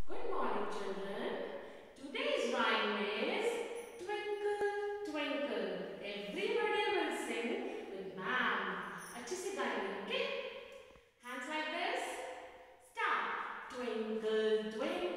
Good morning, children. Today's rhyme is Twinkle, Twinkle. Everybody will sing with ma'am. अच्छे से गाएंगे, okay? Hands like this. Start. Twinkle, twinkle.